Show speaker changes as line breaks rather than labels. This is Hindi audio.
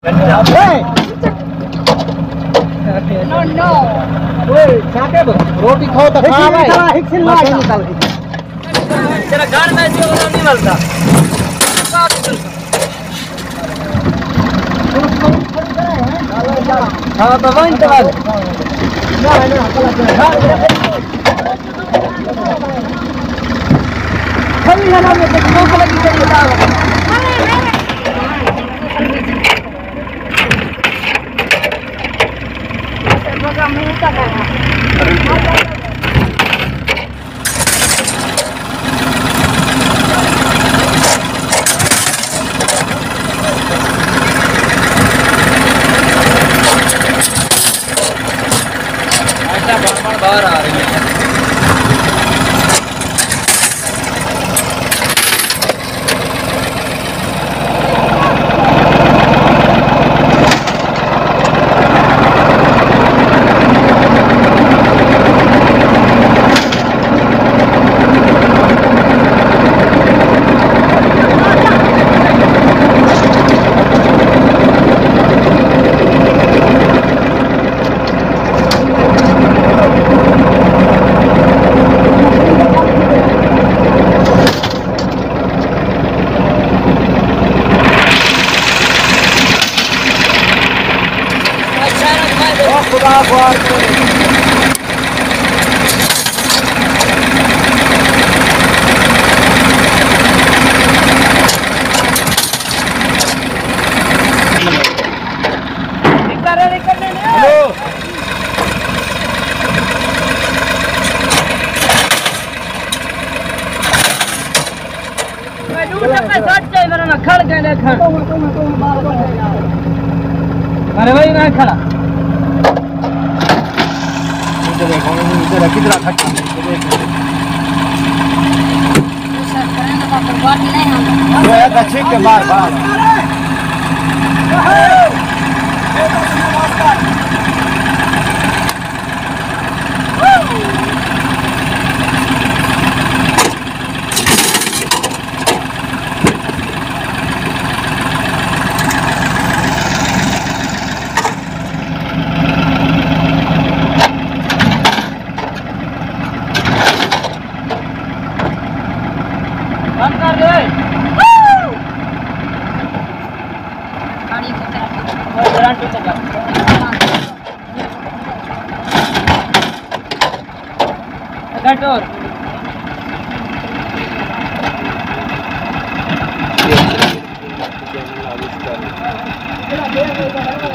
रोटी खाओ तो खा भाई
तेरा घर में जो नहीं मिलता हाँ तो वहीं तो कभी है ना मैं तो भूख लगी चाहिए बाहर आ रही है अरे भाई मैं खड़ा कितना ठीक है बार बार और